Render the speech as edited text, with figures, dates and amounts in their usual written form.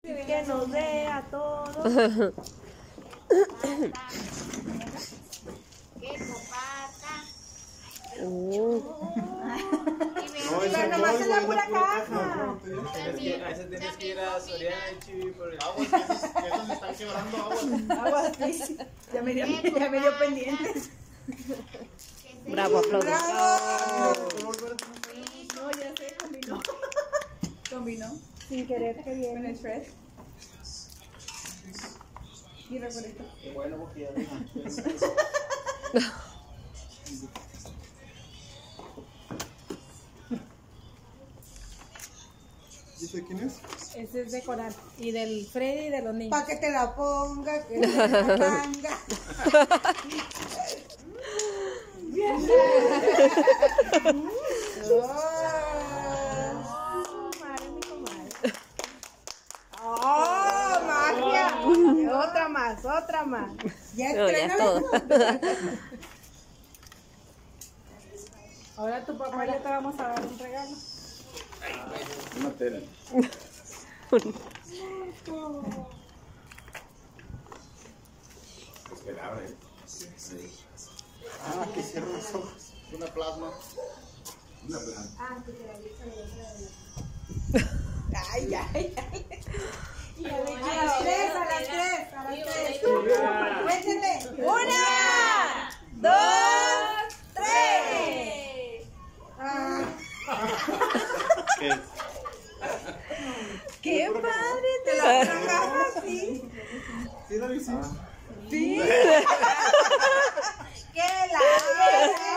Que nos vea a todos. Que comparta. Pero nomás en la pura caja. Ese tienes que ir a Soriana y Chibi por el agua. Eso me están quebrando agua. Agua, sí. Ya me dio pendientes. Bravo, aplausos. No, ya sé, combinó. Combinó. Sin querer, que bien. Con el fresh. Y recuerdo. Qué bueno, porque ya ¿Dice quién es? Ese es de Coral. Y del Freddy y de los niños. Pa' que te la ponga, que te la tanga. ¡Oh, magia! Otra más, otra más. Ya No, ya es todo. Ahora tu papá ya te vamos a dar un regalo. Una tele. Pues que la abre. Ah, que cierra los ojos. una plasma. Una planta. Ay, ay, ay. A las tres. Cuéntenle. ¡Una! ¡Dos! ¡Tres! ¿Qué? ¡Qué padre! Te la tragaba así. ¿Sí la viste? Sí. ¡Que la